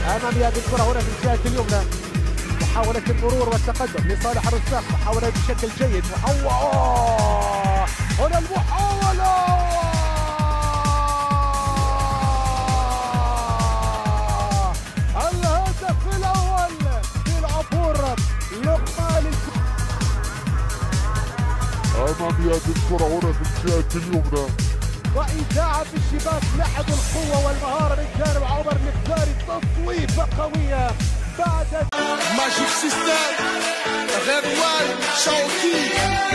أمامي هذه الكرة هنا في الجهة اليمنى، محاولة المرور والتقدم لصالح الرزاق، محاولة بشكل جيد، هنا المحاولة الهدف الأول للعبور لقمان. أمامي هذه الكرة هنا في الجهة اليمنى، وإيداع في الشباك، لعب القوة والمهارة من جانب عمر المختاري، تصويبة قوية بعد ماجيك سيستم غدوان شوقي.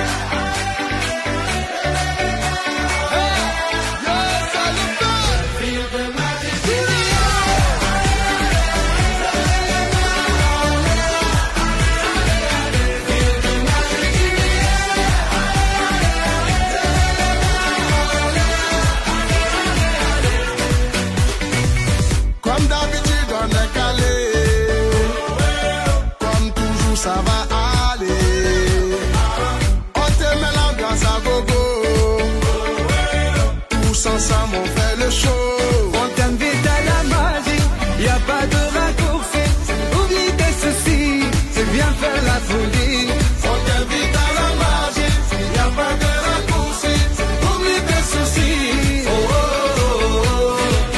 Comme d'habitude on est calé, comme toujours ça va aller. On te met l'ambiance à gogo, tous ensemble on fait le show. On t'invite à la magie, y a pas de raccourci. Oublie tes soucis, c'est bien faire la folie. On t'invite à la magie, y a pas de raccourci. Oublie tes soucis. Oh, oh, oh, oh.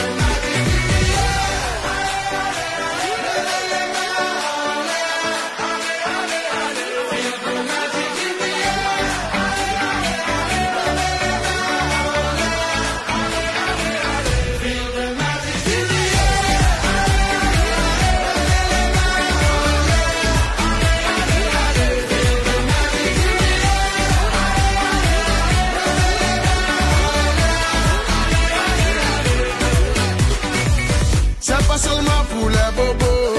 C'est pas seulement pour les bobos,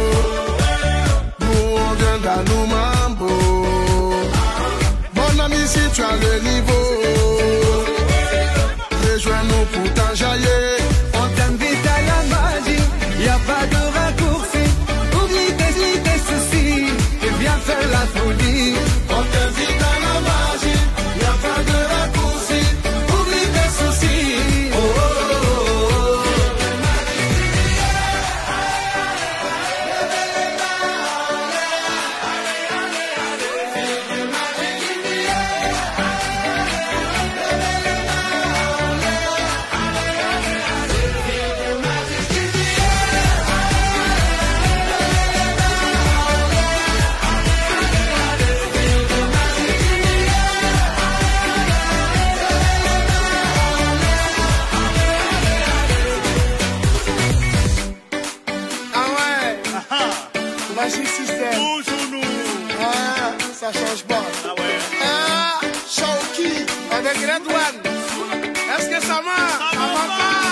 nous on vient dans nos mambo. Mon ami, si tu as le niveau, rejoins-nous pour t'enjailler. On t'invite à la magie, y a pas de raccourci. Oublie tes soucis, et viens faire la folie. On t'invite à la magie, y a pas de raccourci. Oublie tes soucis. Oh, oh, oh, oh. Ah ouais, Magic System. Toujours nous. Ah, ça change pas. Ah ouais. Ah, Shawky avec Red One. Est-ce que ça marche? Ça va pas.